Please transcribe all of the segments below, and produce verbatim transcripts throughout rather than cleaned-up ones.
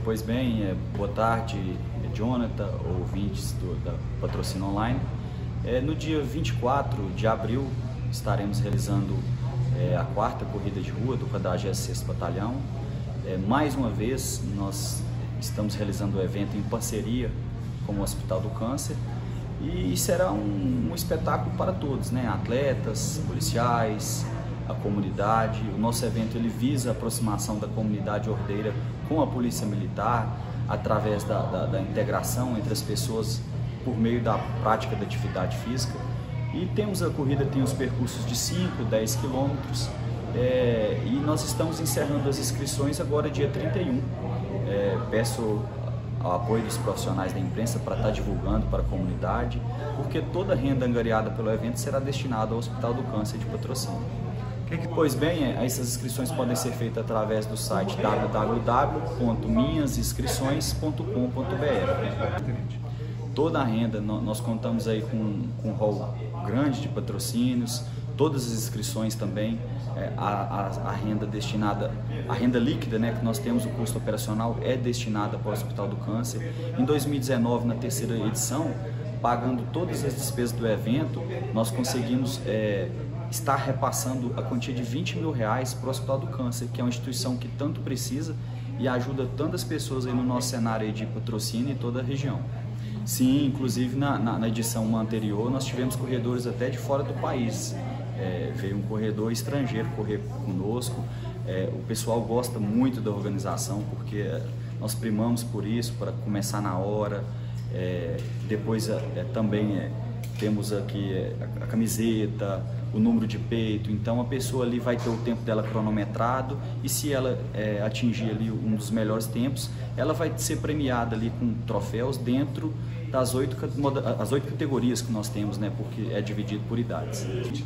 Pois bem, é, boa tarde, Jonathan, ouvintes do, da Patrocínio Online. É, no dia vinte e quatro de abril estaremos realizando é, a quarta corrida de rua do quadragésimo sexto Batalhão. É, mais uma vez nós estamos realizando o evento em parceria com o Hospital do Câncer e será um, um espetáculo para todos, né? Atletas, policiais, a comunidade. O nosso evento ele visa a aproximação da comunidade ordeira com a polícia militar através da, da, da integração entre as pessoas por meio da prática da atividade física. E temos a corrida, tem os percursos de cinco, dez quilômetros é, e nós estamos encerrando as inscrições agora dia trinta e um. É, peço ao apoio dos profissionais da imprensa para estar divulgando para a comunidade, porque toda a renda angariada pelo evento será destinada ao Hospital do Câncer de Patrocínio. Pois bem, essas inscrições podem ser feitas através do site w w w ponto minhas inscrições ponto com ponto b r. Toda a renda, nós contamos aí com, com um rol grande de patrocínios, todas as inscrições também, é, a, a, a renda destinada, a renda líquida, né, que nós temos, o custo operacional é destinada para o Hospital do Câncer. Em dois mil e dezenove, na terceira edição, pagando todas as despesas do evento, nós conseguimos é, estar repassando a quantia de vinte mil reais para o Hospital do Câncer, que é uma instituição que tanto precisa e ajuda tantas pessoas aí no nosso cenário aí de patrocínio e toda a região. Sim, inclusive na, na, na edição anterior nós tivemos corredores até de fora do país. É, veio um corredor estrangeiro correr conosco. É, o pessoal gosta muito da organização porque nós primamos por isso, para começar na hora. É, depois é, também é, temos aqui é, a, a camiseta, o número de peito, então a pessoa ali vai ter o tempo dela cronometrado e se ela é, atingir ali um dos melhores tempos, ela vai ser premiada ali com troféus dentro das oito, as oito categorias que nós temos, né, porque é dividido por idades.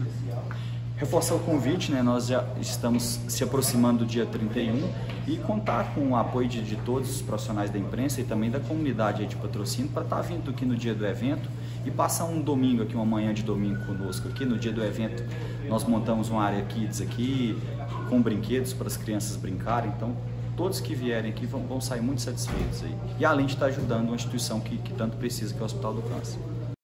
Reforçar o convite, né, nós já estamos se aproximando do dia trinta e um e contar com o apoio de, de todos os profissionais da imprensa e também da comunidade aí de patrocínio para estar vindo aqui no dia do evento e passar um domingo aqui, uma manhã de domingo conosco aqui. No dia do evento nós montamos uma área kids aqui com brinquedos para as crianças brincarem, então todos que vierem aqui vão, vão sair muito satisfeitos aí. E além de estar ajudando uma instituição que, que tanto precisa, que é o Hospital do Câncer.